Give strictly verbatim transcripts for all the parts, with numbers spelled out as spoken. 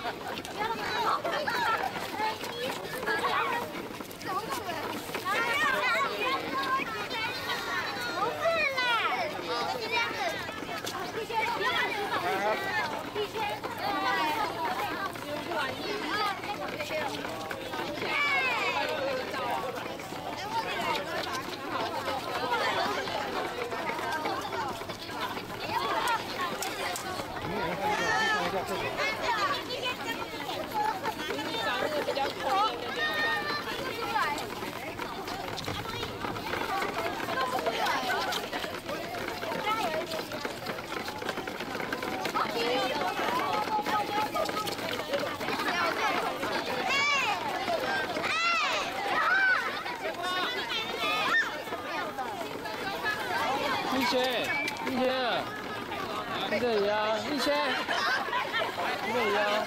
一千，一千二，这里呀，一千，这里呀。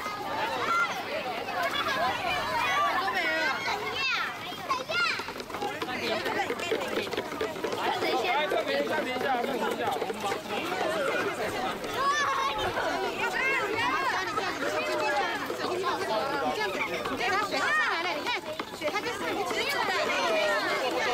都没了。等一下，等一下。谁先？ 来，这边暂停一下，暂停一下，我们忙。 这样子，你这样水它上来了，你看水它就是你直接出来了。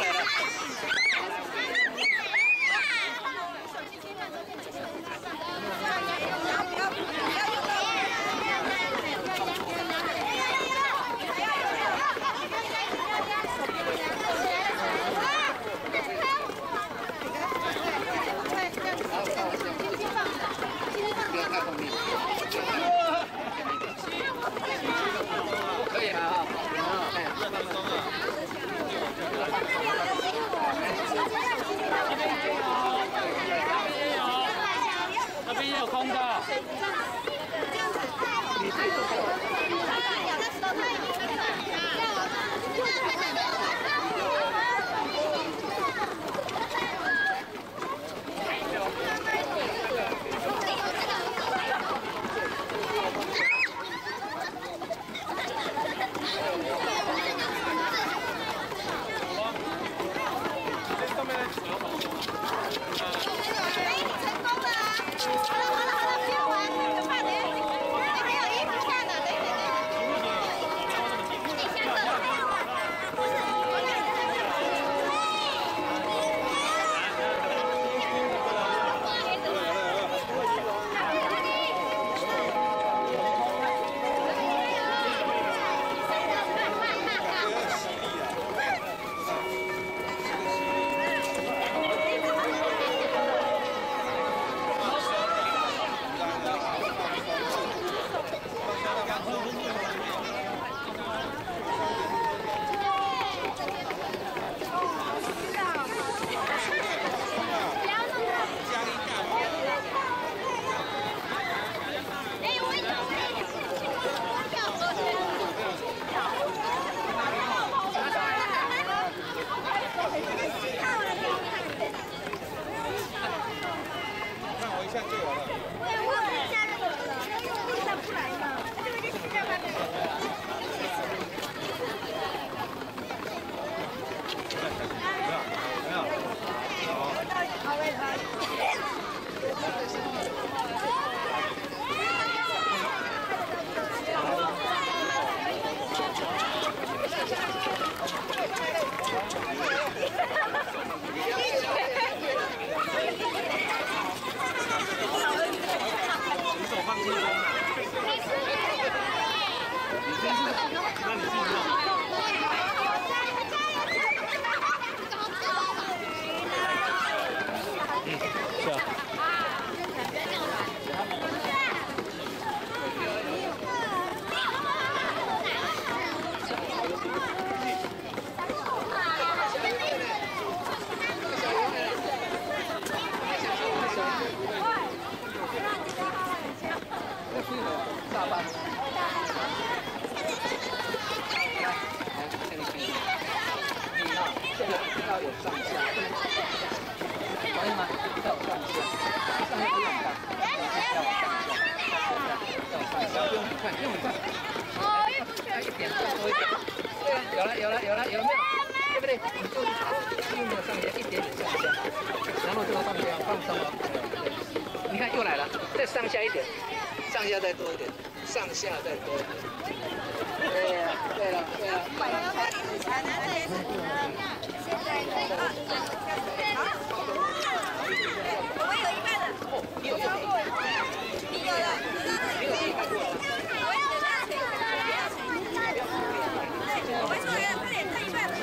可以了啊， 那边也有空的。 你自己做。大班。你啊，这个要有上下，可以吗？要有上下，上下不用看，要有上下，要有上下，不用看，不用看。哦，一不全一点，多一点。对啊，有了，有了，有了，有没有？对不对？你就是又没有上下，一点点上下，然后这个放下，放松了。你看又来了，再上下一点，上下再多一点。 上下再多一点。对了，对了，对了。 我有一半的。 哦，你有一半。 你有了。 你有一半过了。 我有的。我说快点，快一半。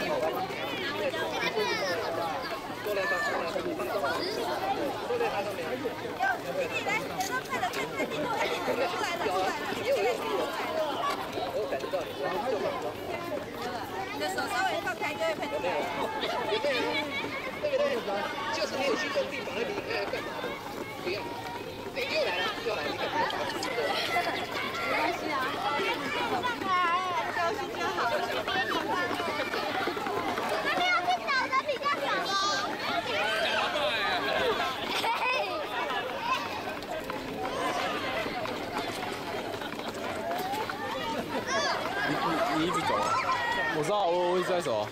多来放，多来放，放松。都在它上面。 你来，快点，快点，快点，快点，出来了，出来了， 也有用，我感觉到你然后就放松。 你的手稍微放开就会喷出来。 有没有？对不对？就是没有去工地把那离开干嘛的？不用。对，又来了，又来了，你看这个法子。 没关系啊。高兴就好。还没有去找的比较少哦。 你你一直走啊？我知道，我我一直在走啊。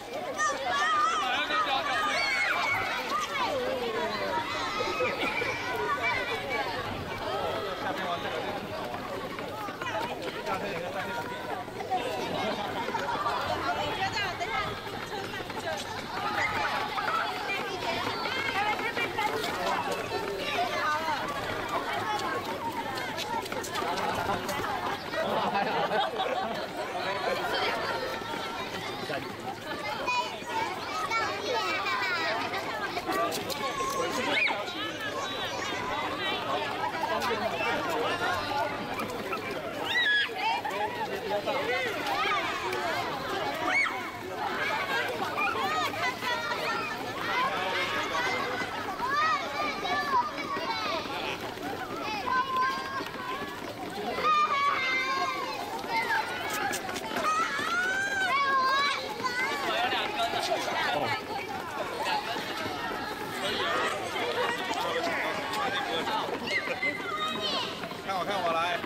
看我，看我来。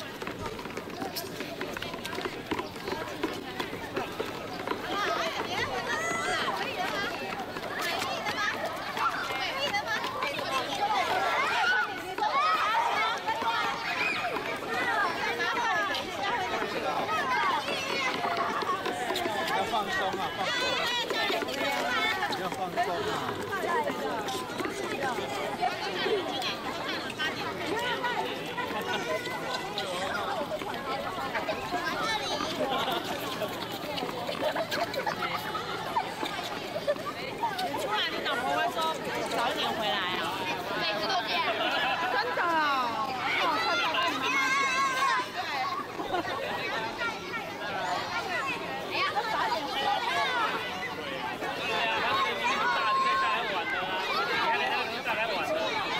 要放松啊，放松。要放松啊。 突然，你老婆会说早一点回来啊？每次都这样。真的啊？哦，快快跟你妈妈讲。哎呀，早点回来。 对呀，他们年纪大，你可以带来玩的啊。你看人家能带来玩的。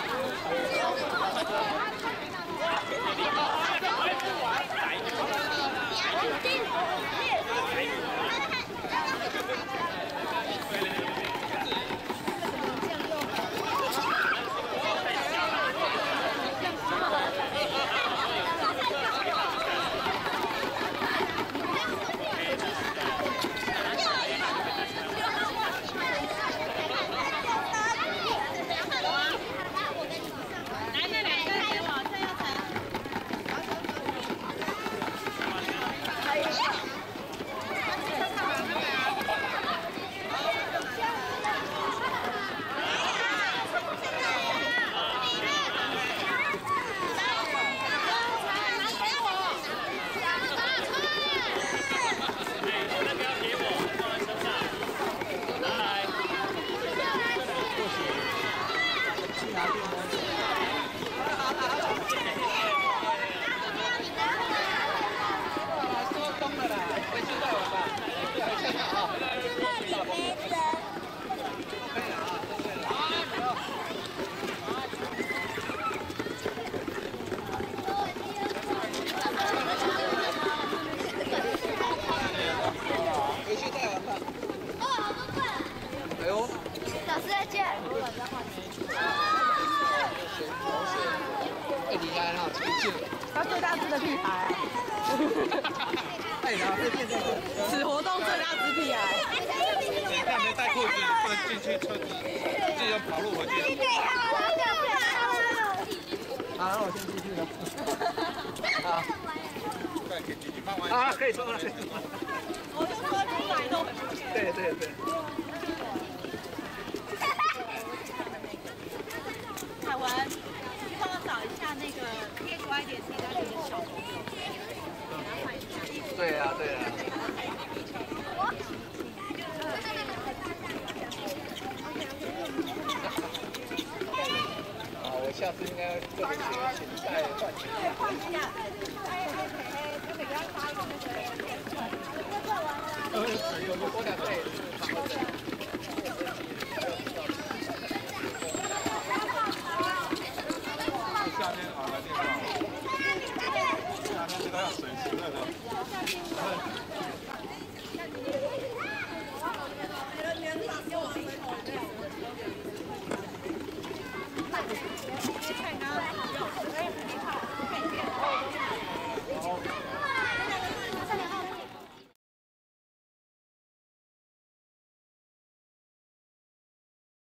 他最大只的屁孩。 哎呀，这变成此活动最大只屁孩。 你看没带裤子，不能进去车子，自己要跑路回去。 好，那我先继续了。好。啊，可以冲了，可以冲了。 我就说出来都很不错。 对对对。 凯文，你帮我找一下那个贴乖一点 C W 的小朋友，给他换一下。 对啊，对啊。好，我下次应该这个学芹菜换芹菜。 换一下。就每个人发一个那个。 呃，有个多两倍。 夏天啊，来电话。夏天这个要省心了的。